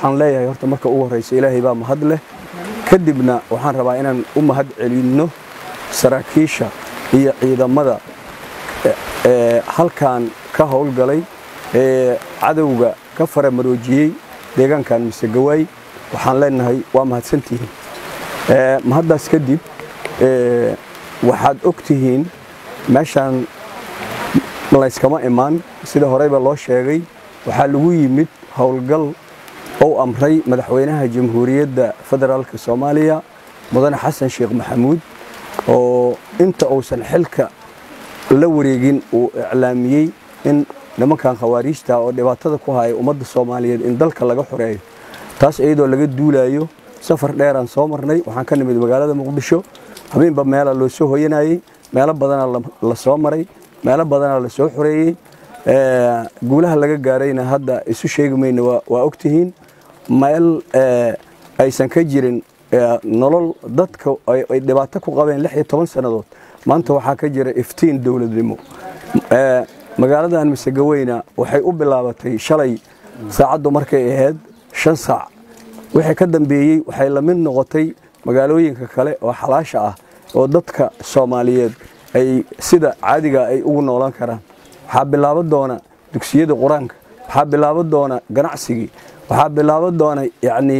waxaan leeyahay horta marka ugu horeysa ilaahay baa mahad leh kadibna waxaan rabaa inaan u mahad celino saraakiisha iyo ciidamada halkan ka howlgalay cadawga ka faramaroojiyay deegaankan Misegawaay waxaan leenahay waa mahadsantihiin mahadaas kadib waxaad ogtihiin meeshan layskama imaan sida horeyba loo sheegay waxaa lagu yimid howlgal oo amray madaxweynaha jamhuuriyadda federaalka Soomaaliya mudane Xasan Sheekh Maxamuud oo inta uusan xilka la wareegin uu iclaamiyay in nimankan khawaarijta oo dhibaatada ku haya ummadda Soomaaliyeed in dalka laga xoreeyo taas iyadoo laga duulayo safar dheer aan soo marnay waxaan ka nimid magaalada Muqdisho habeenba meel loo soo hooyanayay meel badan la soo maray meel badan la soo xoreeyay guulaha laga gaarayna hadda isu sheegmayna waa ogtihiin meel aysan ka jirin nolol dadka ay dhibaato ku qabeen 16 sanadood maanta waxa ka jira iftiin dawladnimo magaaladan Misegawayna waxay u bilaabatay shalay saacadu markay ahayd 5 saac wixii ka dambeeyay waxay la mid noqotay magaalooyinka kale oo xalaasha ah oo dadka Soomaaliyeed ay sida caadiga ay ugu noolaan karaan waxa bilaaban doona dugsiyada quraanka waxa bilaaban doona ganacsiga waxa bilaaban doona yaani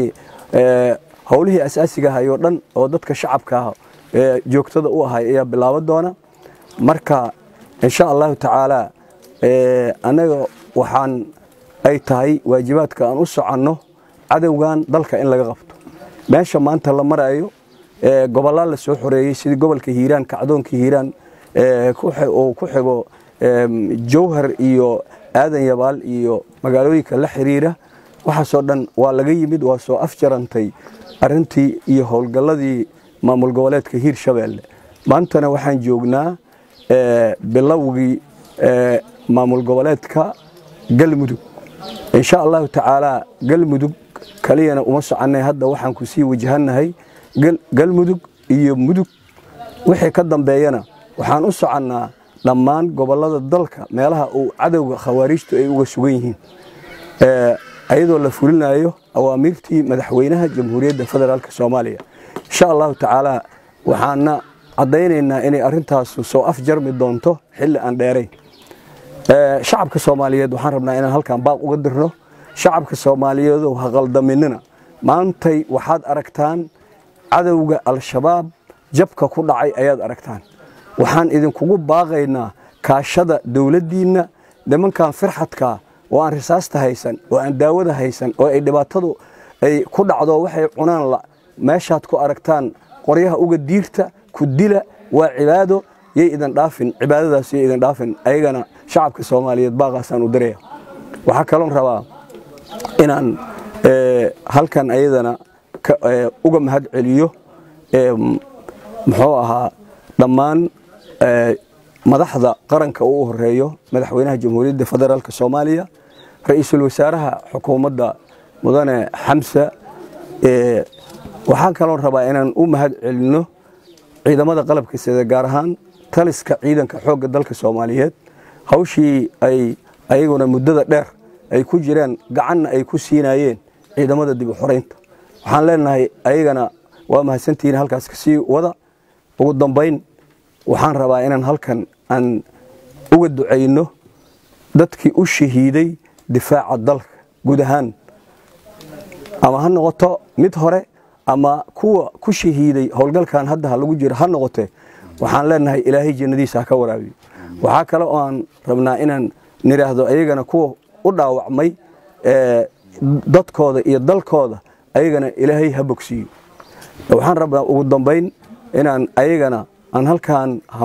hawlihii asaasiga ah oo dhan oo dadka shacabka ah joogtada u ahay ayaa bilaaban doona marka insha Allah taala anaga waxaan ay tahay waajibaadka aan u soconno cadawgan dalka in laga qabto meesha maanta la marayo gobolada la soo xoreeyay sida gobolka Hiiraan kacdoonka Hiiraan ku xigo Jowhar iyo Aadan Yabaal iyo magaalooyinka la xiriira waxa soo dhan waa laga yimid waa soo afjarantay arintii iyo howlgaladii maamul goboleedka Hiirshabeelle maantana waxaan joognaa bilowgii maamul goboleedka Galmudug insha Allah taala Galmudug kaliyana uma soconay hadda waxaan ku sii wajahanahay Galmudug iyo Mudug wixii ka dambeeyana waxaan u soconaa dhammaan gobolada dalka meelaha uu cadawga khawaarijtu ay uga sugan yihiin ayadoo la fulinayo awaamirtii madaxweynaha jamhuuriyadda federaalka Soomaaliya insha Allah taala waxaana cadeynaynaa inay arintaas soo afjarmi doonto xilli aan dheeray shacabka Soomaaliyeed waxaan rabnaa inaan halkan baaq uga dirno shacabka Soomaaliyeed oo qaldaminina maantay waxaad aragtaan cadawga al-shabaab jabka ku dhacay ayaad aragtaan waxaan idinkugu baaqaynaa kaashada dawladdiina nimankan firxadka oo aan risaasta haysan oo aan daawada haysan oo ay dhibaatadu ay ku dhacdo waxay cunaan la meeshaad ku aragtaan qoryaha uga diirta ku dila waa cibaado yay idan dhaafin cibaadadaas yay idan dhaafin ayagana shacabka Soomaaliyeed baaqasan u diray waxa kale oo rabaa inaan halkan ayadana uga mahad celiyo muxuu ahaa dhammaan madaxda qaranka uu horeeyo madaxweynaha jamhuuriyadda federaalka Soomaaliya ra'iisul wasaaraha xukuumadda mudane Xamsa waxaan kale oo rabaa inaan u mahad celino ciidamada qalabka sida gaar ahaan taliska ciidanka xoogga dalka Soomaaliyeed hawshii ay ayaguna muddada dheer ay ku jireen gacan ay ku siinayeen ciidamada dib u xoreynta waxaan leenahay ayagana waa mahadsantiin halkaas ka sii wada ugu dambeyn waxaan rabaa inaan halkan aan uga duceyno dadkii u shahiiday difaaca dalka guud ahaan ama ha noqoto mid hore ama kuwa ku shahiiday howlgalkan hadda lagu jiro ha noqote waxaan leenahay ilaahay jannadiisa ka waraabiyo waxa kale oo aan rabnaa inaan niraahdo ayagana kuwa u dhaawacmay dadkooda iyo dalkooda ayagana ilaahay ha bogsiyo waxaan rabnaa ugu dambeyn inaan ayagana aan halkan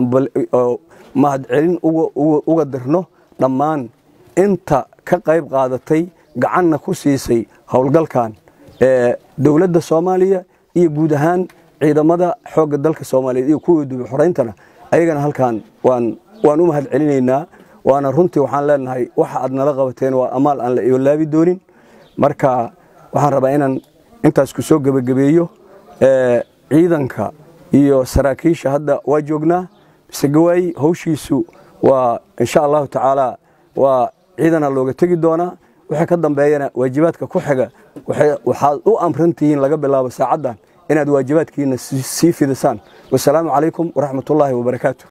mahad celin uga dirno dhammaan inta ka qayb qaadatay gacanna ku siisay howlgalkan dawladda Soomaaliya iyo guud ahaan ciidamada xoogga dalka Soomaaliyeed iyo kuwa dib u xoreeyntana ayagana halkan waan u mahad celinaynaa waana runtii waxaan leenahay waxa aad nala qabateen waa amaal aan la ilaabi doonin marka waxaan rabaa inaan intaas ku soo gabagabeeyo ciidanka iyo saraakiisha hadda waa joognaa Misegawaay hawshiisu waa insha Allah taala waa ciidana looga tagi doona waxa ka dambeeyana waajibaadka ku xiga waxaad u amrantihiin laga bilaabo saacadan inaad waajibaadkiina sii fidisaan. Wassalaamu calaykum waraxmatullaahi wabarakaatuh.